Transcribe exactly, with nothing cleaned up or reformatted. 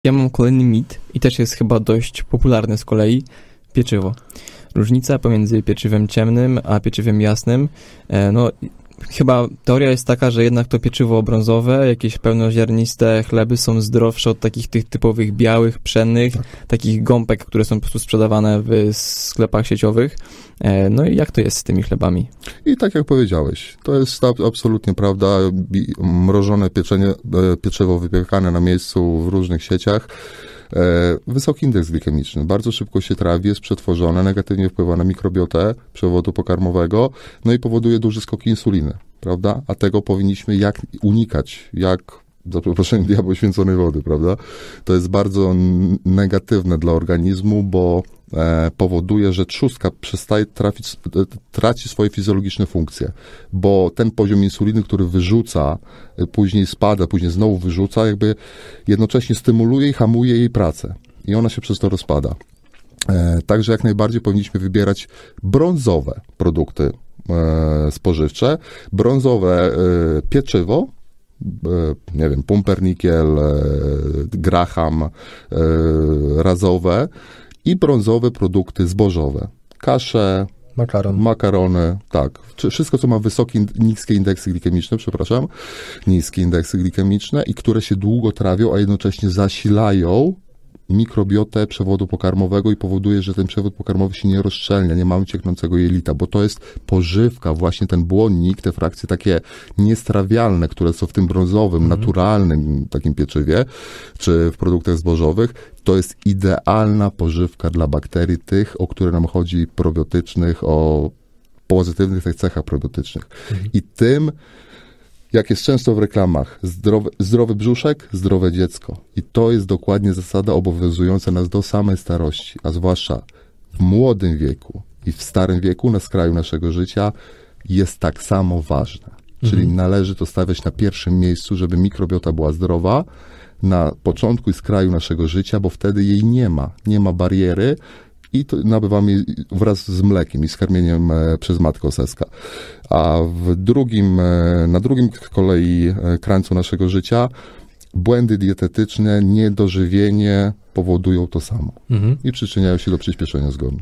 Ja mam kolejny mit i też jest chyba dość popularny z kolei. Pieczywo. Różnica pomiędzy pieczywem ciemnym a pieczywem jasnym, no chyba teoria jest taka, że jednak to pieczywo brązowe, jakieś pełnoziarniste chleby są zdrowsze od takich tych typowych białych, pszennych, tak. takich gąbek, które są po prostu sprzedawane w sklepach sieciowych. No i jak to jest z tymi chlebami? I tak jak powiedziałeś, to jest absolutnie prawda. Mrożone pieczenie, pieczywo wypiekane na miejscu w różnych sieciach. Wysoki indeks glikemiczny, bardzo szybko się trawi, jest przetworzone, negatywnie wpływa na mikrobiotę przewodu pokarmowego, no i powoduje duży skok insuliny, prawda? A tego powinniśmy jak unikać, jak, za przeproszeniem, diabła święconej wody, prawda? To jest bardzo negatywne dla organizmu, bo e, powoduje, że trzustka przestaje trafić, traci swoje fizjologiczne funkcje, bo ten poziom insuliny, który wyrzuca, później spada, później znowu wyrzuca, jakby jednocześnie stymuluje i hamuje jej pracę. I ona się przez to rozpada. E, także jak najbardziej powinniśmy wybierać brązowe produkty e, spożywcze, brązowe e, pieczywo, nie wiem, pumpernickel, graham, razowe i brązowe produkty zbożowe. Kasze, Makaron. makarony, tak. Wszystko, co ma wysokie, niskie indeksy glikemiczne, przepraszam, niskie indeksy glikemiczne i które się długo trawią, a jednocześnie zasilają mikrobiotę przewodu pokarmowego i powoduje, że ten przewód pokarmowy się nie rozszczelnia, nie mamy cieknącego jelita, bo to jest pożywka, właśnie ten błonnik, te frakcje takie niestrawialne, które są w tym brązowym, mm. naturalnym takim pieczywie, czy w produktach zbożowych, to jest idealna pożywka dla bakterii tych, o które nam chodzi, probiotycznych, o pozytywnych tych cechach probiotycznych. Mm. I tym, jak jest często w reklamach, zdrowy, zdrowy brzuszek, zdrowe dziecko. I to jest dokładnie zasada obowiązująca nas do samej starości, a zwłaszcza w młodym wieku i w starym wieku, na skraju naszego życia, jest tak samo ważne. Czyli mhm. należy to stawiać na pierwszym miejscu, żeby mikrobiota była zdrowa na początku i skraju naszego życia, bo wtedy jej nie ma. Nie ma bariery, i to nabywamy wraz z mlekiem i z karmieniem e, przez matkę oseska. A w drugim, e, na drugim z kolei e, krańcu naszego życia błędy dietetyczne, niedożywienie powodują to samo mhm. i przyczyniają się do przyspieszenia zgonu.